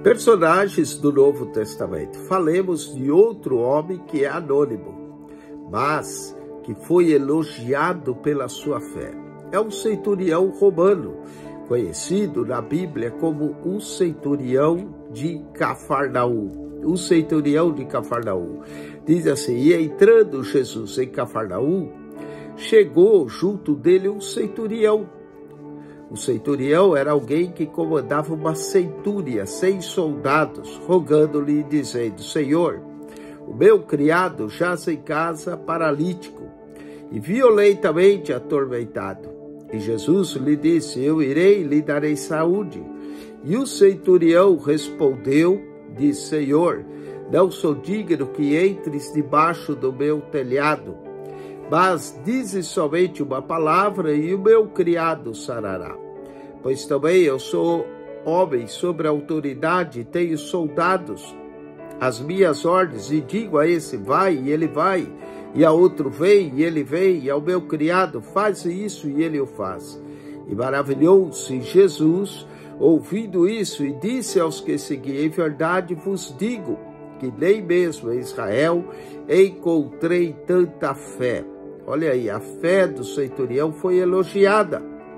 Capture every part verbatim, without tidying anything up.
Personagens do Novo Testamento. Falemos de outro homem que é anônimo, mas que foi elogiado pela sua fé. É um centurião romano, conhecido na Bíblia como o centurião de Cafarnaum. O centurião de Cafarnaum. Diz assim: e entrando Jesus em Cafarnaum, chegou junto dele um centurião. O centurião era alguém que comandava uma centúria, cem soldados, rogando-lhe e dizendo: Senhor, o meu criado jaz em casa paralítico e violentamente atormentado. E Jesus lhe disse: eu irei e lhe darei saúde. E o centurião respondeu, disse: Senhor, não sou digno que entres debaixo do meu telhado, mas dizes somente uma palavra e o meu criado sarará. Pois também eu sou homem sobre autoridade e tenho soldados às minhas ordens, e digo a esse: vai, e ele vai, e a outro: vem, e ele vem, e ao meu criado: faz isso, e ele o faz. E maravilhou-se Jesus ouvindo isso, e disse aos que seguiam: em verdade vos digo que nem mesmo em Israel encontrei tanta fé. Olha aí, a fé do centurião foi elogiada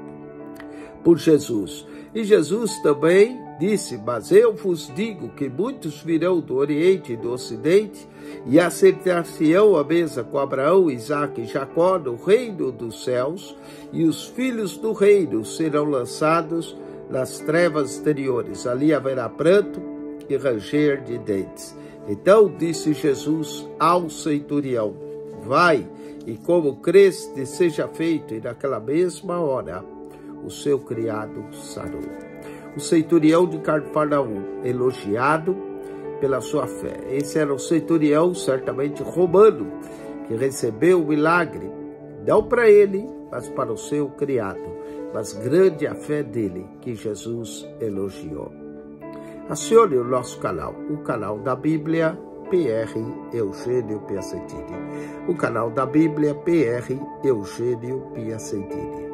por Jesus. E Jesus também disse: mas eu vos digo que muitos virão do Oriente e do Ocidente e assentar-se-ão à mesa com Abraão, Isaque e Jacó no reino dos céus, e os filhos do reino serão lançados nas trevas exteriores. Ali haverá pranto e ranger de dentes. Então disse Jesus ao centurião: vai, e como creste seja feito. E naquela mesma hora o seu criado sarou. O centurião de Cafarnaum, elogiado pela sua fé. Esse era o centurião, certamente romano, que recebeu o milagre, não para ele, mas para o seu criado. Mas grande a fé dele, que Jesus elogiou. Acione o nosso canal, o canal da Bíblia, P R Eugênio Piacentini. O canal da Bíblia, P R Eugênio Piacentini.